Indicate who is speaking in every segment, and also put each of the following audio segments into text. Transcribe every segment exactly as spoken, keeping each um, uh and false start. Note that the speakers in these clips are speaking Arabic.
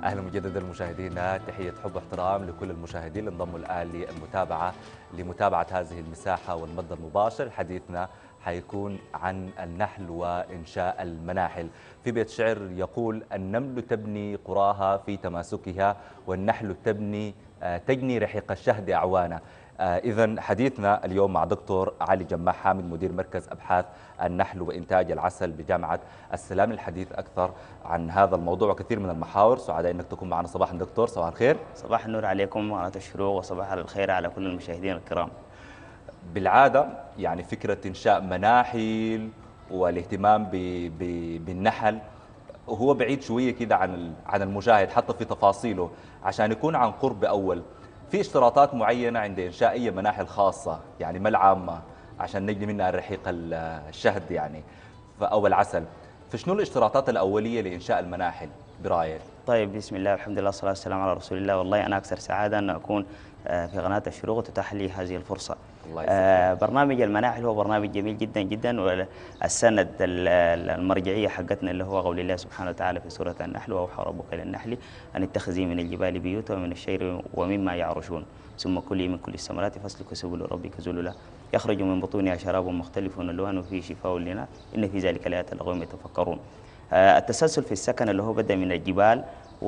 Speaker 1: أهلا مجددا مشاهدينا، تحية حب واحترام لكل المشاهدين اللي انضموا الآن للمتابعة لمتابعة هذه المساحة والمد المباشر. حديثنا حيكون عن النحل وإنشاء المناحل. في بيت شعر يقول: النمل تبني قراها في تماسكها، والنحل تبني تجني رحيق الشهد أعوانا. إذن حديثنا اليوم مع دكتور علي جماح حامد، مدير مركز أبحاث النحل وإنتاج العسل بجامعة السلام، للحديث أكثر عن هذا الموضوع وكثير من المحاور. سعداء أنك تكون معنا. صباح دكتور، صباح الخير.
Speaker 2: صباح النور عليكم وعلى الشروق، وصباح الخير على كل المشاهدين الكرام.
Speaker 1: بالعادة يعني فكرة إنشاء مناحل والاهتمام ب... ب... بالنحل هو بعيد شوية كده عن عن المشاهد حتى في تفاصيله، عشان يكون عن قرب أول. في اشتراطات معينة عند إنشاء أي مناحل خاصة، يعني ما العامة، عشان نجني منها الرحيق الشهد يعني أو العسل. فشنو الاشتراطات الأولية لإنشاء المناحل برأيك؟
Speaker 2: طيب، بسم الله والحمد لله والصلاة والسلام على رسول الله. والله أنا أكثر سعادة أن أكون في قناة الشروق وتتاح لي هذه الفرصة.
Speaker 1: الله
Speaker 2: يسعدك. برنامج المناحل هو برنامج جميل جدا جدا، والسند المرجعية حقتنا اللي هو قول الله سبحانه وتعالى في سورة النحل: وأوحى ربك إلى النحل أن اتخذي من الجبال بيوتا ومن الشجر ومما يعرشون ثم كلي من كل الثمرات فاسلكي سبل ربك ذللا يخرج من بطونها شراب مختلف ألوانه فيه شفاء للناس إن في ذلك لآيات لقوم يتفكرون. التسلسل في السكن اللي هو بدأ من الجبال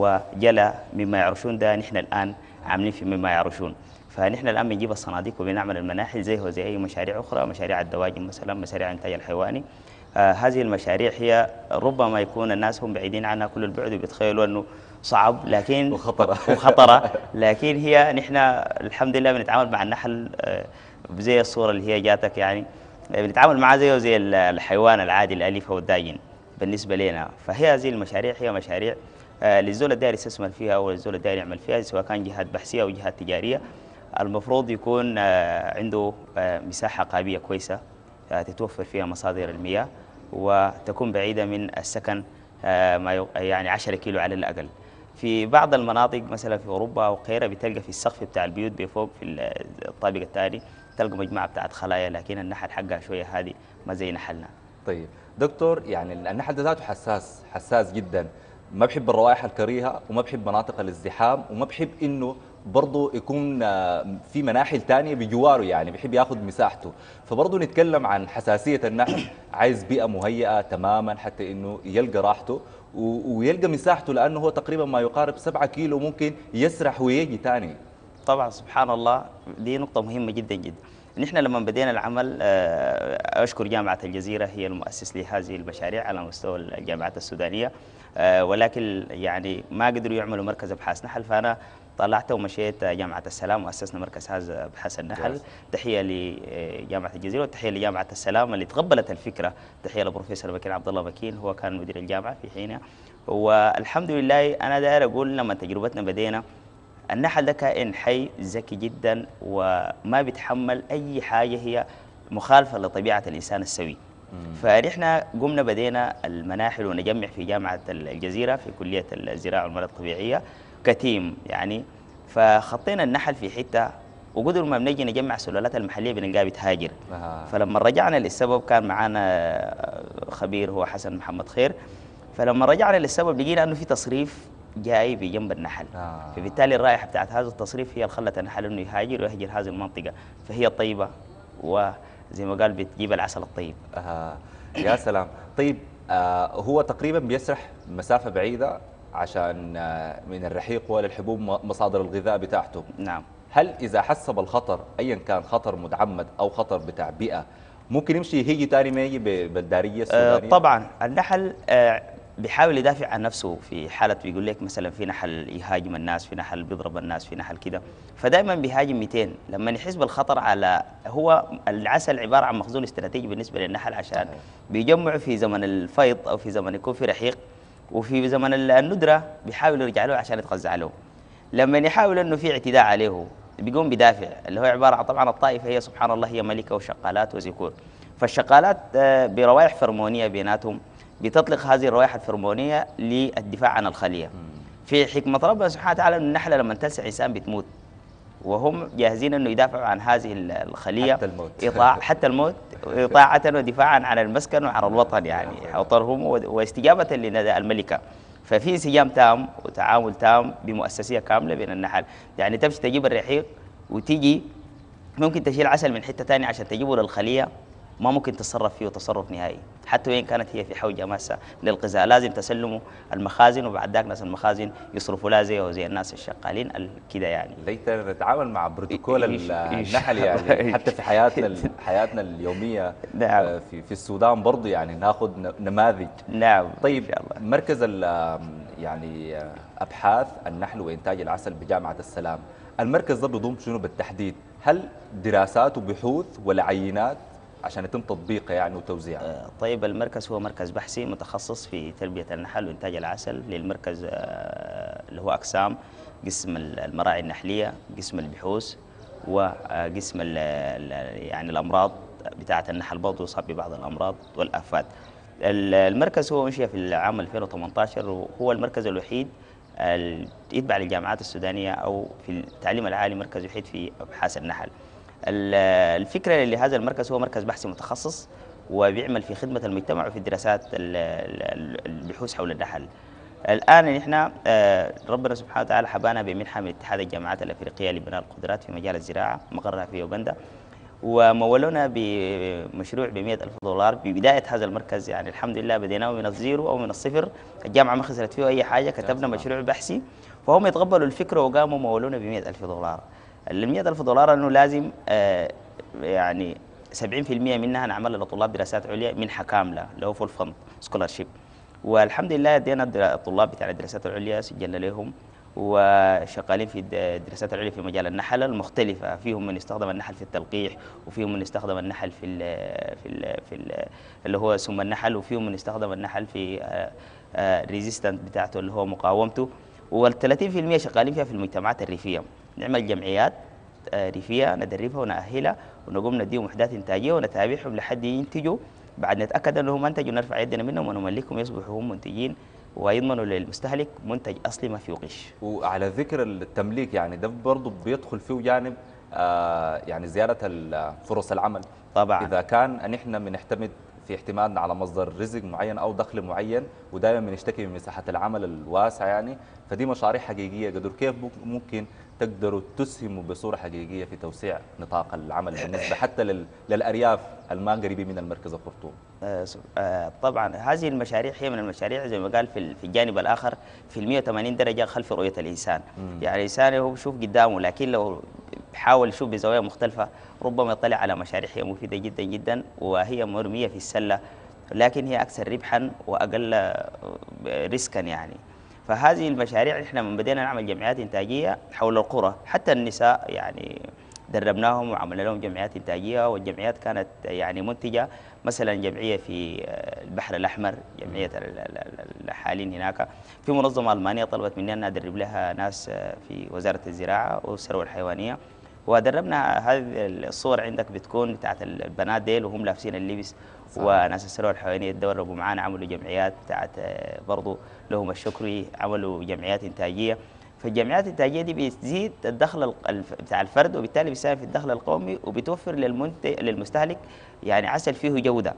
Speaker 2: وجلى مما يعرشون، ده نحن الآن عاملين في مما يعرشون. فنحن الآن بنجيب الصناديق وبنعمل المناحل زيه وزي أي مشاريع أخرى، مشاريع الدواجن مثلا، مشاريع الإنتاج الحيواني. آه هذه المشاريع هي ربما يكون الناس هم بعيدين عنها كل البعد وبيتخيلوا أنه صعب لكن
Speaker 1: وخطرة
Speaker 2: وخطرة لكن هي نحن الحمد لله بنتعامل مع النحل آه زي الصورة اللي هي جاتك، يعني بنتعامل معاه زيه زي الحيوان العادي الأليف أو الداجن بالنسبة لنا. فهي هذه المشاريع هي مشاريع آه للزول الداير يستثمر فيها أو للزول الداير يعمل فيها، سواء كان جهات بحثية أو جهات تجارية. المفروض يكون آه عنده آه مساحة قابية كويسة آه تتوفر فيها مصادر المياه، وتكون بعيدة من السكن ما يعني عشرة كيلو على الأقل. في بعض المناطق مثلا في أوروبا أو غيرها بتلقى في السقف بتاع البيوت بفوق في الطابق الثاني تلقى مجموعة بتاعت خلايا، لكن النحل حقها شوية هذه ما زي نحلنا.
Speaker 1: طيب دكتور، يعني النحل ده ذاته حساس حساس جدا، ما بحب الروائح الكريهة وما بحب مناطق الازدحام وما بحب إنه برضه يكون في مناحل تانية بجواره، يعني بيحب ياخذ مساحته. فبرضه نتكلم عن حساسية النحل، عايز بيئة مهيئة تماما حتى إنه يلقى راحته ويلقى مساحته، لأنه هو تقريبا ما يقارب سبعة كيلو ممكن يسرح ويجي تاني.
Speaker 2: طبعا سبحان الله، دي نقطة مهمة جدا جدا. نحن لما بدينا العمل أشكر جامعة الجزيرة هي المؤسس لهذه المشاريع على مستوى الجامعات السودانية، ولكن يعني ما قدروا يعملوا مركز أبحاث نحل، فأنا طلعت ومشيت جامعة السلام وأسسنا مركز هذا أبحاث النحل. تحية لجامعة الجزيرة وتحية لجامعة السلام اللي تقبلت الفكرة. تحية لبروفيسور مكين عبد الله مكين، هو كان مدير الجامعة في حينها. والحمد لله أنا داير أقول لما تجربتنا بدينا، النحل ده كائن حي ذكي جدا وما بيتحمل أي حاجة هي مخالفة لطبيعة الإنسان السوي. فنحن قمنا بدينا المناحل ونجمع في جامعة الجزيرة في كلية الزراعة والموارد الطبيعية كتيم يعني. فخطينا النحل في حتة وقدر ما بنجي نجمع سلالات المحلية بنلقاها بتهاجر. آه. فلما رجعنا للسبب كان معانا خبير هو حسن محمد خير، فلما رجعنا للسبب لقينا أنه في تصريف جاي بجنب النحل. آه. فبالتالي الرائحة بتاعت هذا التصريف هي اللي خلت النحل انه يهاجر ويهجر هذه المنطقة، فهي طيبة وزي ما قال بتجيب العسل الطيب.
Speaker 1: آه. يا سلام. طيب آه هو تقريبا بيسرح مسافة بعيدة عشان آه من الرحيق وللحبوب مصادر الغذاء بتاعته.
Speaker 2: نعم.
Speaker 1: هل إذا حس بالخطر أيا كان، خطر متعمد أو خطر بتاع بيئة، ممكن يمشي يجي تاني ما يجي بالدارية السودانية؟
Speaker 2: آه طبعا النحل آه بيحاول يدافع عن نفسه في حالة بيقول لك مثلا في نحل يهاجم الناس، في نحل بيضرب الناس، في نحل كده، فدائما بيهاجم مئتين. لما يحس بالخطر على هو العسل عبارة عن مخزون استراتيجي بالنسبة للنحل، عشان بيجمعوا في زمن الفيض أو في زمن يكون في رحيق، وفي زمن الندرة بيحاول يرجع له عشان يتغذى عليه. لما يحاول انه في اعتداء عليه بيقوم بدافع اللي هو عبارة عن طبعا الطائفة هي سبحان الله هي ملكة وشقالات وذكور. فالشقالات بروائح فرمونية بيناتهم بتطلق هذه الروائح الفرمونية للدفاع عن الخلية. في حكمة ربنا سبحانه وتعالى أن النحلة لما تلسع إنسان بتموت، وهم جاهزين أنه يدافعوا عن هذه الخلية
Speaker 1: حتى الموت
Speaker 2: إطاع حتى الموت إطاعة ودفاعا عن المسكن وعن الوطن، يعني وطنهم واستجابة لنداء الملكة. ففي انسجام تام وتعامل تام بمؤسسيه كامله بين النحل. يعني تمشي تجيب الرحيق وتيجي ممكن تشيل عسل من حته ثانيه عشان تجيبه للخليه، ما ممكن تتصرف فيه تصرف نهائي حتى وين كانت هي في حوجه ماسه للغذاء، لازم تسلموا المخازن وبعد ذاك ناس المخازن يصرفوا لها زيه وزي الناس الشغالين كده يعني.
Speaker 1: ليتنا نتعامل مع بروتوكول النحل يعني حتى في حياتنا حياتنا اليوميه.
Speaker 2: نعم.
Speaker 1: في في السودان برضه يعني ناخذ نماذج.
Speaker 2: نعم.
Speaker 1: طيب إن شاء الله. مركز يعني ابحاث النحل وانتاج العسل بجامعه السلام، المركز ده بيضم شنو بالتحديد؟ هل دراسات وبحوث ولا عينات عشان يتم تطبيقه يعني وتوزيعه؟
Speaker 2: طيب المركز هو مركز بحثي متخصص في تربية النحل وإنتاج العسل. للمركز اللي هو أقسام: قسم المراعي النحلية، قسم البحوث، وقسم يعني الأمراض بتاعة النحل برضه يصاب ببعض الأمراض والآفات. المركز هو أنشئ في العام ألفين وثمانية عشر وهو المركز الوحيد يتبع للجامعات السودانية أو في التعليم العالي مركز وحيد في أبحاث النحل. الفكرة لهذا المركز هو مركز بحثي متخصص وبيعمل في خدمة المجتمع وفي الدراسات البحوث حول النحل. الآن نحن ربنا سبحانه وتعالى حبانا بمنحة من اتحاد الجامعات الأفريقية لبناء القدرات في مجال الزراعة مقرها في يوغندا، ومولونا بمشروع ب مئة ألف دولار ببداية هذا المركز. يعني الحمد لله بديناه من الزيرو أو من الصفر، الجامعة ما خسرت فيه أي حاجة، كتبنا مشروع بحثي فهم يتقبلوا الفكرة وقاموا مولونا ب مئة ألف دولار. ال مئة ألف دولار أنه لازم آه يعني سبعين بالمئة منها نعملها لطلاب دراسات عليا منحة كاملة اللي هو فول فند سكولارشيب، والحمد لله ادينا الطلاب بتاع الدراسات العليا سجلنا لهم وشغالين في الدراسات العليا في مجال النحل المختلفة، فيهم من يستخدم النحل في التلقيح، وفيهم من يستخدم النحل في ال في ال في ال اللي هو سم النحل، وفيهم من يستخدم النحل في ريزيستنت بتاعته اللي هو مقاومته، وال30% شغالين فيها في المجتمعات الريفية. نعمل جمعيات ريفية ندربها ونأهلها ونقوم نديهم وحدات إنتاجية ونتابعهم لحد ينتجوا، بعد نتأكد أنهم أنتجوا نرفع يدنا منهم ونملكهم يصبحوا هم منتجين ويضمنوا للمستهلك منتج أصلي ما فيه غش.
Speaker 1: وعلى ذكر التمليك يعني ده برضه بيدخل فيه جانب آه يعني زيادة فرص العمل
Speaker 2: طبعا.
Speaker 1: إذا كان أن إحنا بنعتمد في اعتمادنا على مصدر رزق معين أو دخل معين ودائما بنشتكي من مساحة العمل الواسعة يعني، فدي مشاريع حقيقية قدر كيف ممكن تقدروا تسهموا بصورة حقيقية في توسيع نطاق العمل بالنسبة حتى للأرياف الما قريبين من المركز الخرطوم؟
Speaker 2: آه آه طبعا هذه المشاريع هي من المشاريع زي ما قال في في الجانب الآخر في المئة وثمانين درجة خلف رؤية الإنسان. مم. يعني الإنسان هو بيشوف قدامه، لكن لو بحاول يشوف بزوايا مختلفة ربما يطلع على مشاريع هي مفيدة جدا جدا وهي مرمية في السلة، لكن هي أكثر ربحا وأقل ريسكا يعني. فهذه المشاريع احنا من بدينا نعمل جمعيات انتاجيه حول القرى، حتى النساء يعني دربناهم وعملنا لهم جمعيات انتاجيه، والجمعيات كانت يعني منتجه، مثلا جمعيه في البحر الاحمر، جمعيه الحالين هناك، في منظمه المانيه طلبت مني ان ادرب لها ناس في وزاره الزراعه والثروه الحيوانيه، ودربنا. هذه الصور عندك بتكون بتاعت البنات ديل وهم لابسين اللبس، وناس الثروه الحيوانيه تدربوا معانا، عملوا جمعيات بتاعت برضه لهم الشكري، عملوا جمعيات انتاجيه. فالجمعيات الانتاجيه دي بتزيد الدخل بتاع الفرد وبالتالي بيساهم في الدخل القومي وبتوفر للمنتج للمستهلك يعني عسل فيه جوده.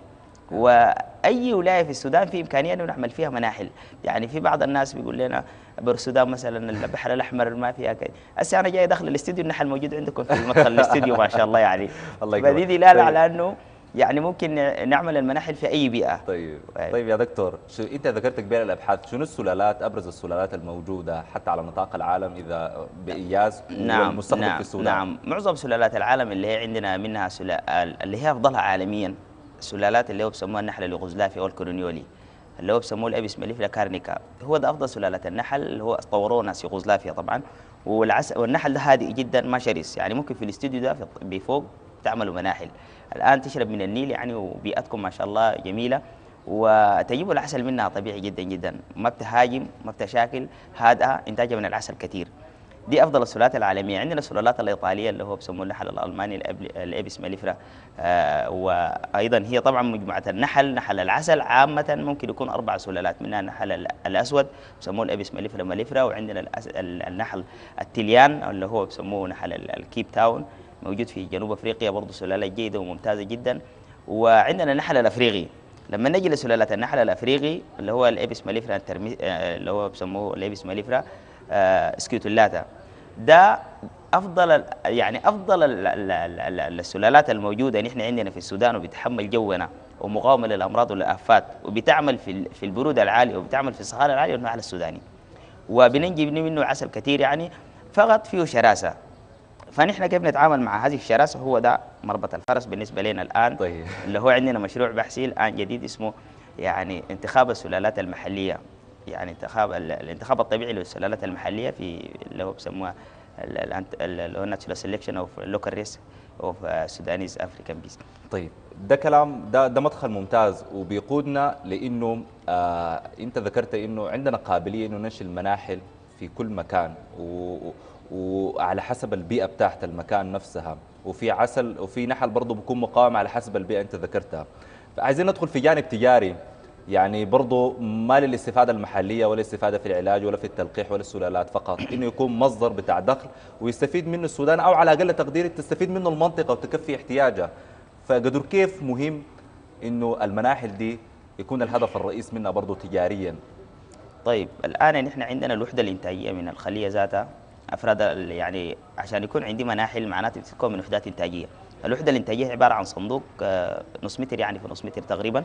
Speaker 2: واي ولايه في السودان في امكانيه انه نعمل فيها مناحل. يعني في بعض الناس بيقول لنا بالسودان مثلا البحر الاحمر ما فيها كده، هسه انا جاي داخل الاستديو النحل موجود عندكم في مدخل الاستديو ما شاء الله يعني.
Speaker 1: الله
Speaker 2: فدي دلاله على انه يعني ممكن نعمل المناحل في اي بيئه.
Speaker 1: طيب طيب يا دكتور، شو انت ذكرت قبل الابحاث، شنو السلالات ابرز السلالات الموجوده حتى على نطاق العالم اذا بايجاز
Speaker 2: نعم
Speaker 1: والمستخدم
Speaker 2: نعم
Speaker 1: في السودان؟
Speaker 2: نعم، معظم سلالات العالم اللي هي عندنا منها سلالات اللي هي افضلها عالميا السلالات اللي هو بسموها النحل اليوغوسلافي او الكورونيولي، اللي هو بسموه الابيس ماليفرا كارنيكا، هو ده افضل سلالات النحل اللي هو طوروه ناس يوغوسلافيا طبعا. والعس... والنحل ده هادئ جدا ما شرس، يعني ممكن في الاستوديو ده بفوق تعملوا مناحل الان تشرب من النيل يعني، وبيئتكم ما شاء الله جميله وتجيبوا العسل منها طبيعي جدا جدا، ما بتهاجم ما بتشاكل، هادئه، انتاجها من العسل كثير. دي افضل السلالات العالميه. عندنا السلالات الايطاليه اللي هو بسموه النحل الالماني الابيس ماليفرا، آه وايضا هي طبعا مجموعه النحل، نحل العسل عامه ممكن يكون اربع سلالات، منها النحل الاسود بسموه الابيس ماليفرا ماليفرا، وعندنا النحل التليان اللي هو بسموه نحل الكيب تاون موجود في جنوب افريقيا برضه سلاله جيده وممتازه جدا، وعندنا النحل الافريقي لما نجي لسلالات النحل الافريقي اللي هو الابس ماليفرا الترمي... آه، اللي هو بسموه الابس ماليفرا آه، سكيوتولاتا، ده افضل ال- يعني افضل ال- ال- ال- ال- السلالات الموجوده نحن عندنا في السودان، وبتحمل جونا ومقاومه للامراض والافات، وبتعمل في ال- في البروده العاليه، وبتعمل في الصحارى العاليه والنحل السوداني، وبننجي منه عسل كثير يعني، فقط فيه شراسه. فنحن كيف نتعامل مع هذه الشراسه؟ هو ده مربط الفرس بالنسبه لنا الان،
Speaker 1: طيب.
Speaker 2: اللي هو عندنا مشروع بحثي الان جديد اسمه يعني انتخاب السلالات المحليه، يعني انتخاب ال- الانتخاب الطبيعي للسلالات المحليه في اللي هو بسموها ال- ال- اللي هو ناتشورال سelection اوف لوكال ريس اوف سودانيز افريكان بيس.
Speaker 1: طيب، ده كلام، ده ده مدخل ممتاز وبيقودنا لانه آه انت ذكرت انه عندنا قابليه انه ننشئ المناحل في كل مكان و وعلى حسب البيئه بتاعت المكان نفسها، وفي عسل وفي نحل برضه بيكون مقاوم على حسب البيئه انت ذكرتها. فعايزين ندخل في جانب تجاري، يعني برضه ما للاستفاده المحليه ولا الاستفاده في العلاج ولا في التلقيح ولا السلالات فقط، انه يكون مصدر بتاع دخل ويستفيد منه السودان، او على اقل تقدير تستفيد منه المنطقه وتكفي احتياجها. فقدر كيف مهم انه المناحل دي يكون الهدف الرئيس منها برضه تجاريا.
Speaker 2: طيب الان نحن عندنا الوحده الانتاجيه من الخليه ذاتها افراد ال- يعني عشان يكون عندي مناحل معناته بتتكون من وحدات انتاجيه. الوحده الانتاجيه عباره عن صندوق آه، نص متر يعني في نص متر تقريبا،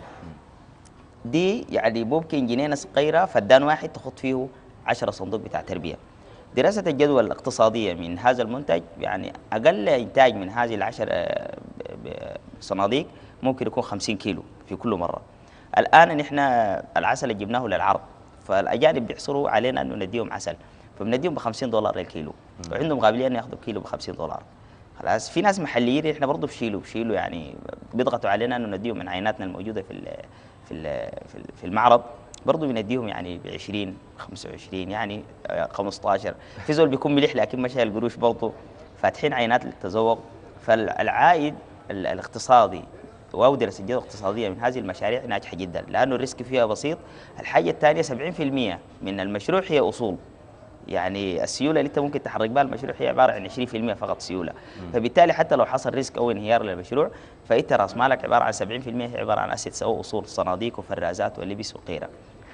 Speaker 2: دي يعني ممكن جنينه صغيره فدان واحد تخط فيه عشرة صندوق بتاع تربيه. دراسه الجدوى الاقتصاديه من هذا المنتج يعني اقل انتاج من هذه العشر آه، ب- ب- صناديق ممكن يكون خمسين كيلو في كل مره. الان نحن العسل اللي جبناه للعرض، فالاجانب بيحصروا علينا انه نديهم عسل، فبنديهم ب خمسين دولار للكيلو، وعندهم قابليه انه ياخذوا كيلو ب خمسين دولار. خلاص في ناس محليين احنا برضه بشيلوا بشيلوا يعني بيضغطوا علينا انه نديهم من عيناتنا الموجوده في ال في ال في ال- في المعرض، برضه بنديهم يعني ب عشرين خمسة وعشرين يعني آه، خمستاشر. في زول بيكون مليح لكن ما شايل القروش برضه، فاتحين عينات للتذوق. فالعائد ال- الاقتصادي او دراسه الجدوى الاقتصاديه من هذه المشاريع ناجحه جدا، لانه الريسك فيها بسيط. الحاجه الثانيه سبعين في المية من المشروع هي اصول، يعني السيوله اللي انت ممكن تحرك بها المشروع هي عباره عن عشرين في المية فقط سيوله، فبالتالي حتى لو حصل ريسك او انهيار للمشروع فانت راس مالك عباره عن سبعين في المية هي عباره عن اسيتس او اصول، صناديق وفرازات ولبس وغيرها.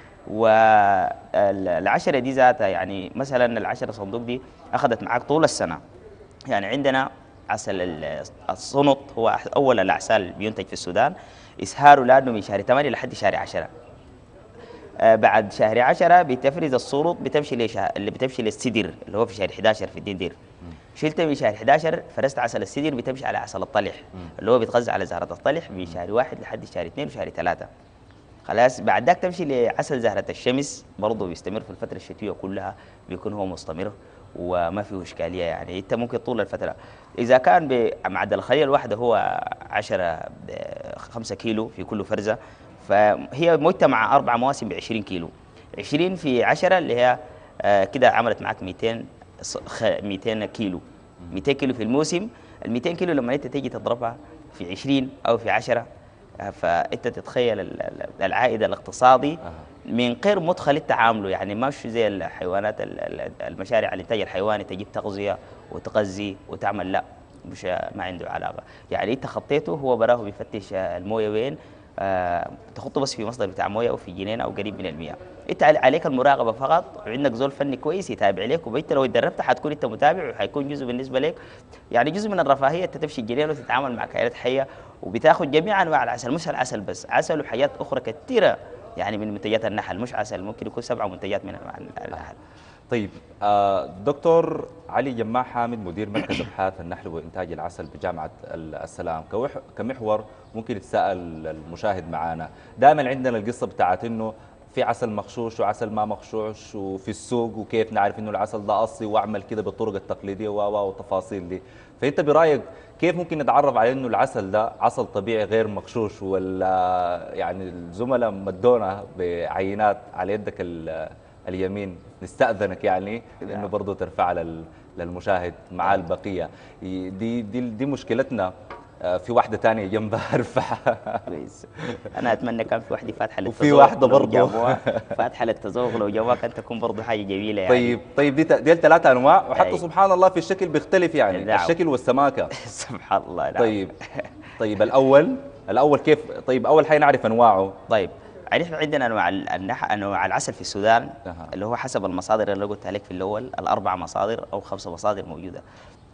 Speaker 2: والعشره دي ذاتها يعني مثلا العشره صندوق دي اخذت معاك طول السنه. يعني عندنا عسل ال- الصنط هو أح- اول الاعسال بينتج في السودان، اسهاره لانه من شهر ثمانية لحد شهر عشرة. آه، بعد شهر عشرة بتفرز الصوروط بتمشي لشه... اللي بتمشي للسدر اللي هو في شهر حداشر في الدندير. شلت من شهر حداشر فرست عسل السدر بتمشي على عسل الطلح اللي هو بيتغذى على زهرة الطلح من شهر واحد لحد شهر اثنين وشهر ثلاثة. خلاص بعد ذاك تمشي لعسل زهرة الشمس، برضه بيستمر في الفترة الشتوية كلها، بيكون هو مستمر وما فيه إشكالية. يعني أنت ممكن طول الفترة إذا كان بمعدل الخلية الواحدة هو عشرة خمسة كيلو في كل فرزة، فهي مجتمع أربع مواسم ب عشرين كيلو. عشرين في عشرة اللي هي آه، كده عملت معك مئتين ص- خ- مئتين كيلو. مئتين كيلو في الموسم. ال مئتين كيلو لما أنت تيجي تضربها في عشرين أو في عشرة، فانت تتخيل ال- ال- العائد الاقتصادي من غير مدخل التعامل، يعني مش زي الحيوانات ال- ال- المشاريع الانتاج الحيواني تجيب تغذيه وتغذي وتعمل، لا مش ما عنده علاقه. يعني انت خطيته هو براه بيفتش المويه وين، آه تحطه بس في مصدر بتاع مويه او في جنينه او قريب من المياه. انت عل- عليك المراقبه فقط، وعندك زول فني كويس يتابع لك، وانت لو اتدربت حتكون انت متابع وحيكون جزء بالنسبه لك، يعني جزء من الرفاهيه. انت تمشي الجنينه وتتعامل مع كائنات حيه وبتاخذ جميع انواع العسل، مش العسل بس، عسل وحاجات اخرى كثيره يعني من منتجات النحل، مش عسل، ممكن يكون سبعه منتجات من انواع النحل.
Speaker 1: طيب، آه، دكتور علي جماع حامد، مدير مركز ابحاث النحل وانتاج العسل بجامعه السلام، كوح- كمحور ممكن يتساءل المشاهد معنا. دائما عندنا القصه بتاعت انه في عسل مغشوش وعسل ما مغشوش وفي السوق، وكيف نعرف انه العسل ده اصلي واعمل كده بالطرق التقليديه و و والتفاصيل دي. فانت برايك كيف ممكن نتعرف على انه العسل ده عسل طبيعي غير مغشوش، ولا يعني الزملاء مدونا بعينات على يدك ال- اليمين، نستأذنك يعني انه برضه ترفع لل- للمشاهد مع البقيه. دي دي دي مشكلتنا آه، في واحدة تانية جنبها ارفعها.
Speaker 2: كويس. انا اتمنى كان في واحده فاتحه للتذوق،
Speaker 1: وفي واحدة
Speaker 2: لو
Speaker 1: برضه.
Speaker 2: جابوها فاتحه للتذوق، لو جابوها كانت تكون برضه حاجه جميله يعني.
Speaker 1: طيب طيب دي دي ثلاث انواع، وحتى
Speaker 2: أي.
Speaker 1: سبحان الله في الشكل بيختلف يعني،
Speaker 2: نعم.
Speaker 1: الشكل والسماكة.
Speaker 2: سبحان الله. نعم.
Speaker 1: طيب طيب الأول الأول كيف؟ طيب أول حاجة نعرف أنواعه.
Speaker 2: طيب يعني احنا عندنا انواع النح... انواع العسل في السودان،
Speaker 1: أها.
Speaker 2: اللي هو حسب المصادر اللي قلت لك في الاول، الاربع مصادر او خمسه مصادر موجوده.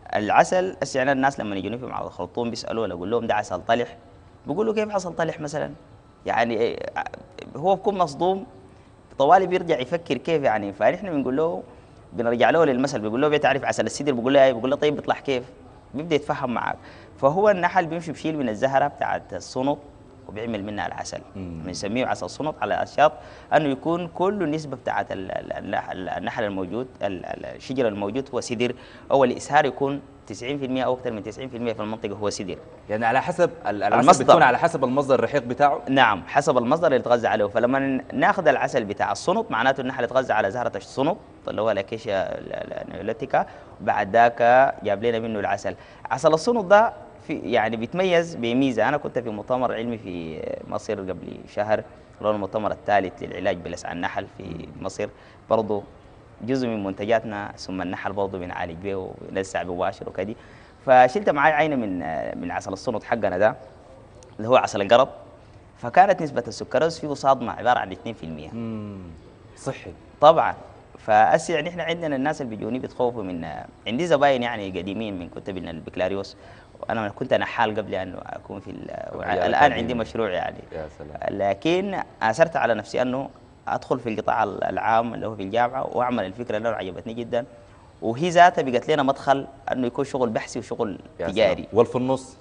Speaker 2: العسل هسه يعني الناس لما يجوني في معرض الخرطوم بيسالوا، اقول لهم ده عسل طلح، بيقولوا كيف عسل طلح مثلا؟ يعني إيه، هو بيكون مصدوم طوالي بيرجع يفكر كيف يعني. فنحن بنقول له، بنرجع له للمثل، بيقول له بتعرف عسل السدر؟ بيقول له ايه؟ بيقول له طيب بيطلع كيف؟ بيبدا يتفهم معك. فهو النحل بيمشي بشيل من الزهره بتاعت الصنط وبيعمل منها العسل، بنسميه عسل صنط على الشرط انه يكون كل النسبه بتاعت ال- ال- ال- النحل الموجود، ال- ال- الشجر الموجود هو سدر، او الاسهار يكون تسعين بالمئة او اكثر من تسعين بالمئة في المنطقه هو سدر.
Speaker 1: يعني على حسب ال- العسل
Speaker 2: المصدر.
Speaker 1: بتكون على حسب المصدر الرحيق بتاعه.
Speaker 2: نعم، حسب المصدر اللي يتغذى عليه. فلما ناخذ العسل بتاع الصنط معناته النحل يتغذى على زهره الصنط اللي هو الاكيشيا نيوليتيكا، بعد ذاك جاب لنا منه العسل. عسل الصنط ده في يعني بيتميز بميزه. انا كنت في مؤتمر علمي في مصر قبل شهر، اللي هو المؤتمر الثالث للعلاج بلسع النحل في مصر، برضه جزء من منتجاتنا ثم النحل برضه بنعالج به ونلسع بمباشر وكده. فشلت معي عينه من من عسل الصنط حقنا ده اللي هو عسل القرب، فكانت نسبة السكروز فيه صادمة عبارة عن اثنين بالمئة.
Speaker 1: امم صحي
Speaker 2: طبعا. فأسي يعني احنا عندنا الناس اللي بيجوني بيتخوفوا من، عندي زباين يعني قديمين من كتب البكالوريوس، وانا كنت نحال قبل ان اكون في الان عندي مشروع يعني.
Speaker 1: يا سلام.
Speaker 2: لكن اثرت على نفسي انه ادخل في القطاع العام اللي هو في الجامعه واعمل الفكره اللي عجبتني جدا، وهي ذاتها بقت لنا مدخل انه يكون شغل بحثي وشغل تجاري.
Speaker 1: والفي النص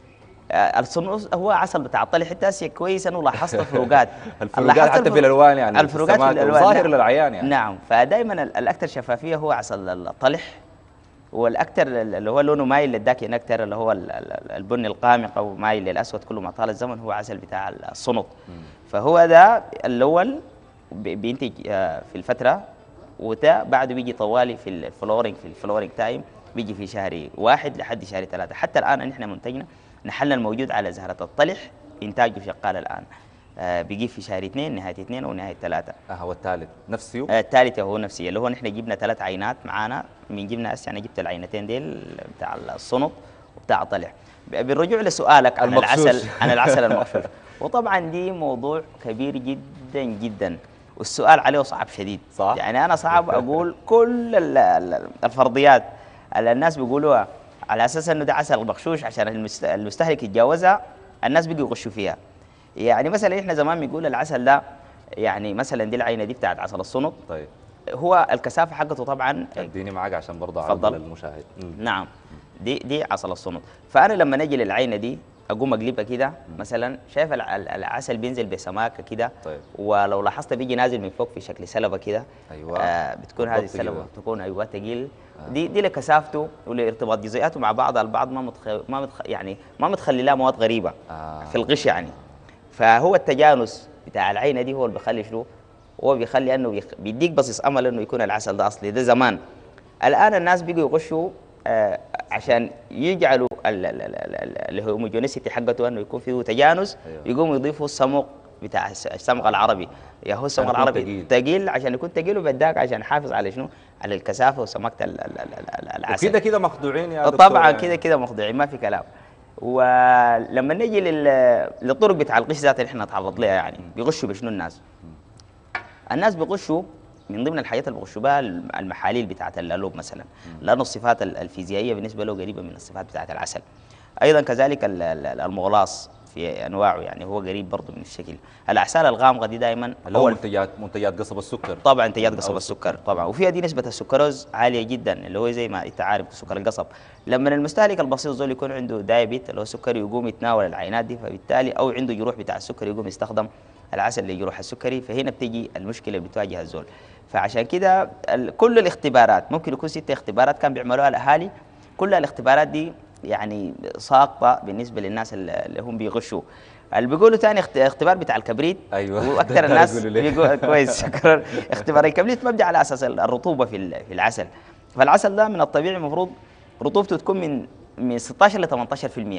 Speaker 2: الصنوص هو عسل بتاع الطلح التاسي كويس انه لاحظت فروقات.
Speaker 1: الفروقات حتى في الالوان يعني،
Speaker 2: الفروقات في الالوان
Speaker 1: ظاهر للعيان يعني.
Speaker 2: نعم. فدائما الاكثر شفافيه هو عسل الطلح، والاكثر اللي هو لونه مايل للداكن اكثر اللي هو البني القامق او مايل للاسود كل ما طال الزمن هو عسل بتاع الصنط. فهو ده الاول بينتج في الفتره، وده بعده بيجي طوالي في الفلورينج، في الفلورينج تايم بيجي في شهر واحد لحد شهر ثلاثه. حتى الان نحن منتجنا نحلنا الموجود على زهرة الطلح إنتاجه شغال الآن، آه بيجي في شهر اثنين، نهاية اثنين ونهاية ثلاثة.
Speaker 1: اه هو الثالث نفسه؟
Speaker 2: آه الثالث هو نفسي، اللي هو نحن جبنا ثلاث عينات معانا من جبنا هسه. أنا جبت العينتين ديل بتاع الصنط وبتاع الطلح. بالرجوع لسؤالك عن
Speaker 1: المغشوش.
Speaker 2: العسل، عن العسل المغشوش، وطبعا دي موضوع كبير جدا جدا، والسؤال عليه صعب شديد.
Speaker 1: صح؟
Speaker 2: يعني أنا صعب أقول كل الفرضيات اللي الناس بيقولوها على اساس انه ده عسل مغشوش عشان المستهلك يتجاوزها، الناس بيجوا يغشوا فيها. يعني مثلا احنا زمان بنقول العسل ده، يعني مثلا دي العينه دي بتاعت عسل الصنط،
Speaker 1: طيب
Speaker 2: هو الكثافه حقته طبعا
Speaker 1: اديني معاك عشان برضه اعرض
Speaker 2: اتفضل.
Speaker 1: للمشاهد. مم.
Speaker 2: نعم، دي دي عسل الصنط. فانا لما نجي للعينه دي اقوم اقلبها كده مثلا، شايف الع- العسل بينزل بسماكه كده،
Speaker 1: طيب.
Speaker 2: ولو لاحظت بيجي نازل من فوق في شكل سلبه كده.
Speaker 1: ايوه
Speaker 2: آه بتكون هذه
Speaker 1: بالضبط
Speaker 2: السلبه
Speaker 1: كده.
Speaker 2: تكون ايوه ثقيل. دي دي لكثافته ولارتباط جزيئاته مع بعضها البعض، ما متخ... ما متخ... يعني ما متخلي لها مواد غريبه
Speaker 1: آه.
Speaker 2: في الغش يعني. فهو التجانس بتاع العينه دي هو اللي بيخلي شنو؟ هو بيخلي انه بيخ... بيديك بصيص امل انه يكون العسل ده اصلي. ده زمان. الان الناس بيجوا يغشوا آه عشان يجعلوا الهوموجينيسيتي حقته انه يكون فيه تجانس.
Speaker 1: أيوة.
Speaker 2: يقوموا يضيفوا الصمغ بتاع الس- الصمغ العربي، يا هو الصمغ
Speaker 1: يكون
Speaker 2: العربي
Speaker 1: تقيل.
Speaker 2: ثقيل عشان يكون ثقيل، وبداك عشان يحافظ على شنو؟ على الكثافه وسماكه ال- ال- ال- ال- العسل.
Speaker 1: كده كده مخدوعين يا دكتور
Speaker 2: طبعا
Speaker 1: يعني.
Speaker 2: كده كده مخضوعين ما في كلام. ولما نجي لل- للطرق بتاع الغش ذات اللي احنا نتعرض لها، يعني بيغشوا بشنو الناس؟ الناس بيغشوا من ضمن الحاجات اللي بيغشوا بها المحاليل بتاعت اللوب مثلا، لانه الصفات ال- الفيزيائيه بالنسبه له قريبه من الصفات بتاعت العسل. ايضا كذلك ال- ال- المغلاص في انواعه يعني هو قريب برضه من الشكل. الاعسال الغامقه دي دائما
Speaker 1: اللي هو منتجات منتجات قصب السكر.
Speaker 2: طبعا منتجات قصب
Speaker 1: أو
Speaker 2: السكر طبعا، وفيها دي نسبه السكروز عاليه جدا، اللي هو زي ما انت عارف سكر القصب. لما المستهلك البسيط زول يكون عنده دايبيت اللي هو سكري يقوم يتناول العينات دي، فبالتالي او عنده جروح بتاع السكري يقوم يستخدم العسل لجروح السكري، فهنا بتيجي المشكله اللي بتواجه الزول. فعشان كده ال- كل الاختبارات ممكن يكون ست اختبارات كان بيعملوها الاهالي، كل الاختبارات دي يعني ساقطه بالنسبه للناس اللي هم بيغشوا. اللي بيقولوا ثاني اختبار بتاع الكبريت،
Speaker 1: أيوة.
Speaker 2: واكثر
Speaker 1: ده
Speaker 2: الناس
Speaker 1: يقولوا ليه.
Speaker 2: بيقول كويس شكرا. اختبار الكبريت مبني على اساس الرطوبه في ال- في العسل. فالعسل ده من الطبيعي المفروض رطوبته تكون من من ستاشر ل ثمانية عشر بالمئة.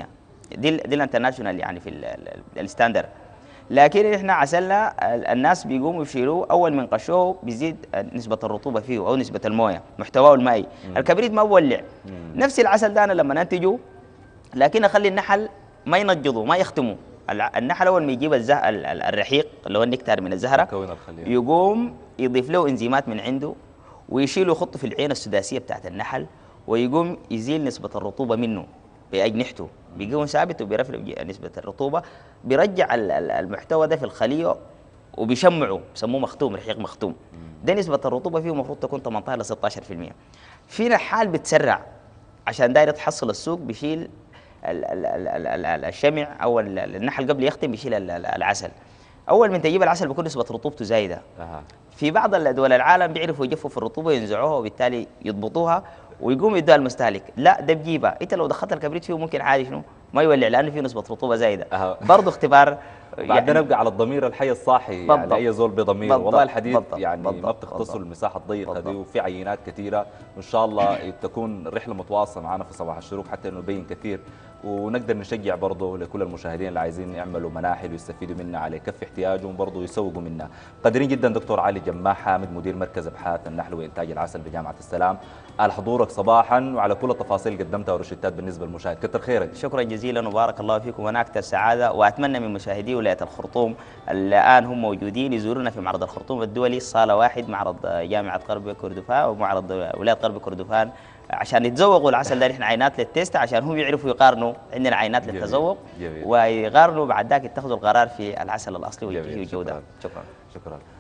Speaker 2: دي دي الانترناشونال يعني في الستاندر. لكن احنا عسلنا الناس بيقوموا يشيلوه اول من قشوه بيزيد نسبه الرطوبه فيه او نسبه المويه محتواه المائي. الكبريت ما بولع. نفس العسل ده انا لما انتجه لكن اخلي النحل ما ينجضوا ما يختموا. النحل اول ما يجيب الزه... الرحيق اللي هو النكتار من الزهره يقوم يضيف له انزيمات من عنده ويشيله يخطه في العين السداسيه بتاعت النحل ويقوم يزيل نسبه الرطوبه منه باجنحته بيقوم ثابت وبيرفع نسبه الرطوبه بيرجع المحتوى ده في الخليه وبيشمعه بسموه مختوم رحيق مختوم. ده نسبه الرطوبه فيه المفروض تكون ثمانية عشر ل ستة عشر بالمئة. في نحال بتسرع عشان داير تحصل السوق بيشيل ال ال ال ال ال الشمع او النحل قبل يختم بيشيل العسل. اول ما تجيب العسل بيكون نسبه رطوبته زايده. أه. في بعض دول العالم بيعرفوا يجفوا الرطوبه ينزعوها وبالتالي يضبطوها ويقوم يدوها المستهلك. لا ده بجيبها انت لو دخلت الكبريت فيه ممكن عادي شنو ما يولع لانه فيه نسبه رطوبه زايده. أه. برضه اختبار
Speaker 1: بعدين يعني نبقى على الضمير الحي الصاحي يعني اي زول بضمير. والله الحديث بالضبط. يعني بالضبط. ما بتختصوا المساحه الضيقه دي وفي عينات كثيره وان شاء الله تكون رحله متواصله معنا في صباح الشروق حتى انه نبين كثير ونقدر نشجع برضه لكل المشاهدين اللي عايزين يعملوا مناحل ويستفيدوا منها على كف احتياجهم برضه يسوقوا منها. قادرين جدا دكتور علي جماح حامد مدير مركز ابحاث النحل وانتاج العسل بجامعه السلام على حضورك صباحا وعلى كل التفاصيل اللي قدمتها ورشدتات بالنسبه للمشاهد. كثر خيرك.
Speaker 2: شكرا جزيلا وبارك الله فيكم وانا اكثر سعاده واتمنى من مشاهدي ولايه الخرطوم الان هم موجودين يزورونا في معرض الخرطوم الدولي صاله واحد معرض جامعه غرب كردفان ومعرض ولايه غرب كردفان عشان يتذوقوا العسل ده. احنا عينات للتيست عشان هم يعرفوا يقارنوا عندنا عينات للتذوق ويقارنوا بعد ذاك يتخذوا القرار في العسل الاصلي والجوده.
Speaker 1: شكرا شكرا.